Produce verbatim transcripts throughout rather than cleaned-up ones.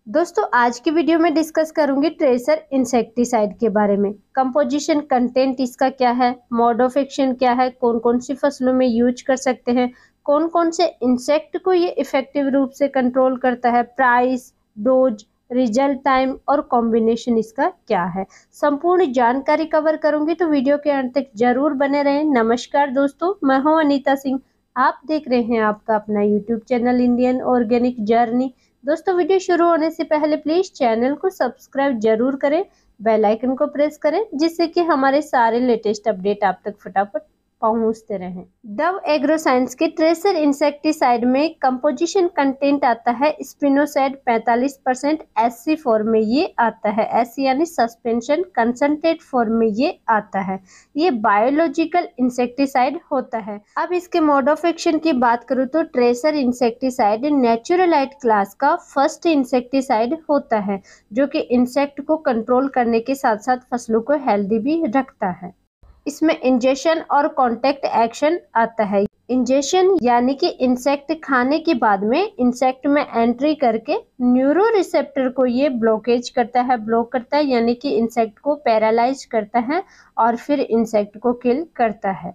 दोस्तों आज की वीडियो में डिस्कस करूंगी ट्रेसर इंसेक्टिसाइड के बारे में। कंपोजिशन, कंटेंट इसका क्या है, मोड ऑफ एक्शन क्या है, कौन कौन सी फसलों में यूज कर सकते हैं, कौन कौन से इंसेक्ट को ये इफेक्टिव रूप से कंट्रोल करता है, प्राइस, डोज, रिजल्ट टाइम और कॉम्बिनेशन इसका क्या है, संपूर्ण जानकारी कवर करूंगी। तो वीडियो के अंत तक जरूर बने रहें। नमस्कार दोस्तों, मैं हूं अनीता सिंह। आप देख रहे हैं आपका अपना YouTube channel Indian organic journey. दोस्तों वीडियो शुरू होने से पहले प्लीज चैनल को सब्सक्राइब जरूर करें, बेल आइकन को प्रेस करें, जिससे कि हमारे सारे लेटेस्ट अपडेट आप तक फटाफट पहुंचते रहें। डव एग्रो साइंस के ट्रेसर इंसेक्टिसाइड में कंपोजिशन कंटेंट आता है स्पिनोसाइड पैंतालीस परसेंट, एससी फॉर्म में ये आता है, एससी यानी सस्पेंशन कंसंट्रेट फॉर्म में ये आता है। ये बायोलॉजिकल इंसेक्टिसाइड होता है। अब इसके मोड ऑफ एक्शन की बात करूँ तो ट्रेसर इंसेक्टिसाइड नेचुरलाइट क्लास का फर्स्ट इंसेक्टिसाइड होता है, जो कि इंसेक्ट को कंट्रोल करने के साथ साथ फसलों को हेल्दी भी रखता है। इसमें इंजेक्शन और कॉन्टैक्ट एक्शन आता है। इंजेक्शन यानी कि इंसेक्ट खाने के बाद में इंसेक्ट में एंट्री करके न्यूरो रिसेप्टर को ये ब्लॉकेज करता है, ब्लॉक करता है, यानी कि इंसेक्ट को पैरालाइज करता है और फिर इंसेक्ट को किल करता है।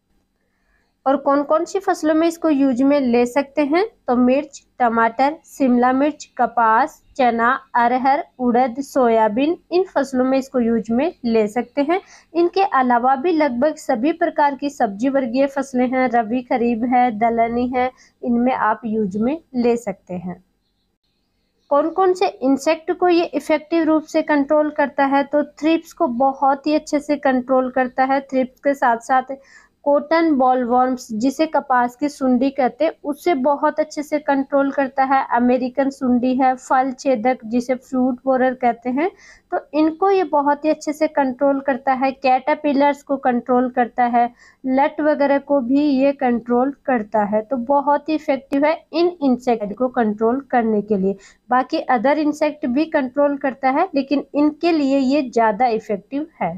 और कौन कौन सी फसलों में इसको यूज में ले सकते हैं तो मिर्च, टमाटर, शिमला मिर्च, कपास, चना, अरहर, उड़द, सोयाबीन, इन फसलों में इसको यूज में ले सकते हैं। इनके अलावा भी लगभग सभी प्रकार की सब्जी वर्गीय फसलें हैं, रबी, खरीफ है, दलहनी है, इनमें आप यूज में ले सकते हैं। कौन कौन से इंसेक्ट को ये इफेक्टिव रूप से कंट्रोल करता है तो थ्रिप्स को बहुत ही अच्छे से कंट्रोल करता है। थ्रिप्स के साथ साथ कॉटन बॉलवर्म्स, जिसे कपास की सुंडी कहते हैं, उससे बहुत अच्छे से कंट्रोल करता है। अमेरिकन सुंडी है, फल छेदक जिसे फ्रूट बोरर कहते हैं, तो इनको ये बहुत ही अच्छे से कंट्रोल करता है। कैटरपिलर्स को कंट्रोल करता है, लट वगैरह को भी ये कंट्रोल करता है। तो बहुत ही इफेक्टिव है इन इंसेक्ट को कंट्रोल करने के लिए। बाकी अदर इंसेक्ट भी कंट्रोल करता है, लेकिन इनके लिए ये ज़्यादा इफेक्टिव है।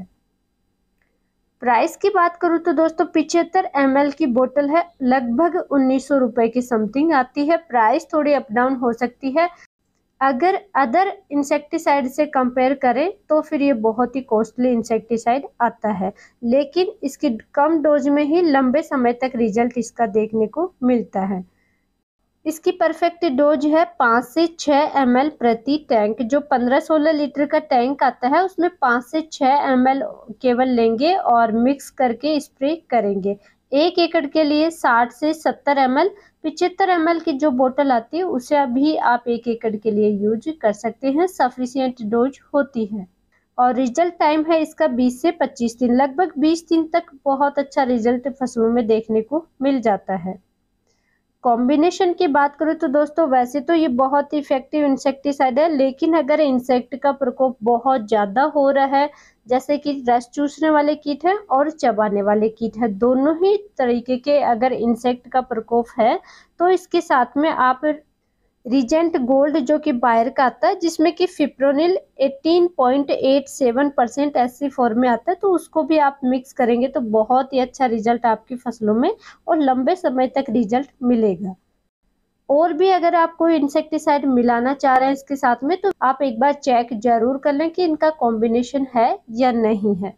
प्राइस की बात करूँ तो दोस्तों पिछहत्तर एम एल की बोतल है, लगभग उन्नीस सौ रुपए की समथिंग आती है। प्राइस थोड़ी अप डाउन हो सकती है। अगर अदर इंसेक्टिसाइड से कंपेयर करें तो फिर ये बहुत ही कॉस्टली इंसेक्टिसाइड आता है, लेकिन इसकी कम डोज में ही लंबे समय तक रिजल्ट इसका देखने को मिलता है। इसकी परफेक्ट डोज है पाँच से छः एम एल प्रति टैंक। जो पंद्रह सोलह लीटर का टैंक आता है उसमें पाँच से छः एम एल केवल लेंगे और मिक्स करके स्प्रे करेंगे। एक एकड़ के लिए साठ से सत्तर एम एल, पिछहत्तर एम एल की जो बोतल आती है उसे अभी आप एक एकड़ के लिए यूज कर सकते हैं, सफिशिएंट डोज होती है। और रिजल्ट टाइम है इसका बीस से पच्चीस दिन, लगभग बीस दिन तक बहुत अच्छा रिजल्ट फसलों में देखने को मिल जाता है। कॉम्बिनेशन की बात करूँ तो दोस्तों वैसे तो ये बहुत ही इफेक्टिव इंसेक्टिसाइड है, लेकिन अगर इंसेक्ट का प्रकोप बहुत ज़्यादा हो रहा है, जैसे कि रस चूसने वाले कीट है और चबाने वाले कीट है, दोनों ही तरीके के अगर इंसेक्ट का प्रकोप है तो इसके साथ में आप रिजेंट गोल्ड जो कि बायर का आता है, जिसमें कि फिप्रोनिल अठारह पॉइंट आठ सात परसेंट एससी फॉर्म में आता है, तो उसको भी आप मिक्स करेंगे तो बहुत ही अच्छा रिजल्ट आपकी फसलों में और लंबे समय तक रिजल्ट मिलेगा। और भी अगर आप कोई इंसेक्टिसाइड मिलाना चाह रहे हैं इसके साथ में तो आप एक बार चेक जरूर कर लें कि इनका कॉम्बिनेशन है या नहीं है।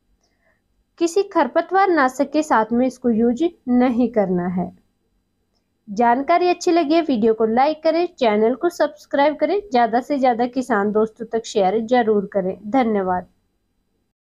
किसी खरपतवार नाशक के साथ में इसको यूज नहीं करना है। जानकारी अच्छी लगी है वीडियो को लाइक करें, चैनल को सब्सक्राइब करें, ज़्यादा से ज़्यादा किसान दोस्तों तक शेयर जरूर करें। धन्यवाद।